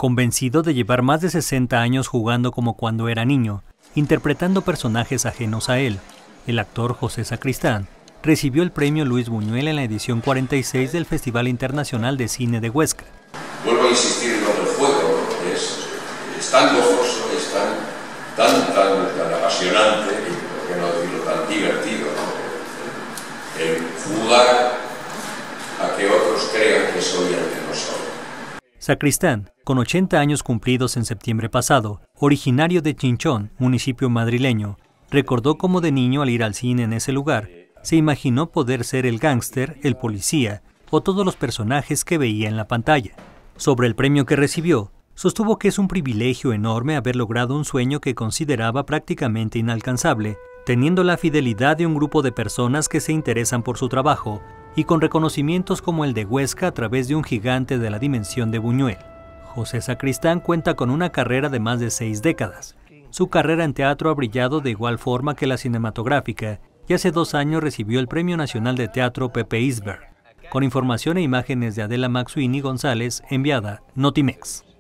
Convencido de llevar más de 60 años jugando como cuando era niño, interpretando personajes ajenos a él, el actor José Sacristán recibió el premio Luis Buñuel en la edición 46 del Festival Internacional de Cine de Huesca. Vuelvo a insistir en lo del juego, es tan gozoso, es tan apasionante, y por qué no decirlo, tan divertido, ¿no? El jugar a que otros crean que soy el que no soy. Sacristán, con 80 años cumplidos en septiembre pasado, originario de Chinchón, municipio madrileño, recordó cómo de niño al ir al cine en ese lugar, se imaginó poder ser el gángster, el policía o todos los personajes que veía en la pantalla. Sobre el premio que recibió, sostuvo que es un privilegio enorme haber logrado un sueño que consideraba prácticamente inalcanzable, teniendo la fidelidad de un grupo de personas que se interesan por su trabajo y con reconocimientos como el de Huesca a través de un gigante de la dimensión de Buñuel. José Sacristán cuenta con una carrera de más de 6 décadas. Su carrera en teatro ha brillado de igual forma que la cinematográfica y hace 2 años recibió el Premio Nacional de Teatro Pepe Isberg, con información e imágenes de Adela Maxuini González, enviada Notimex.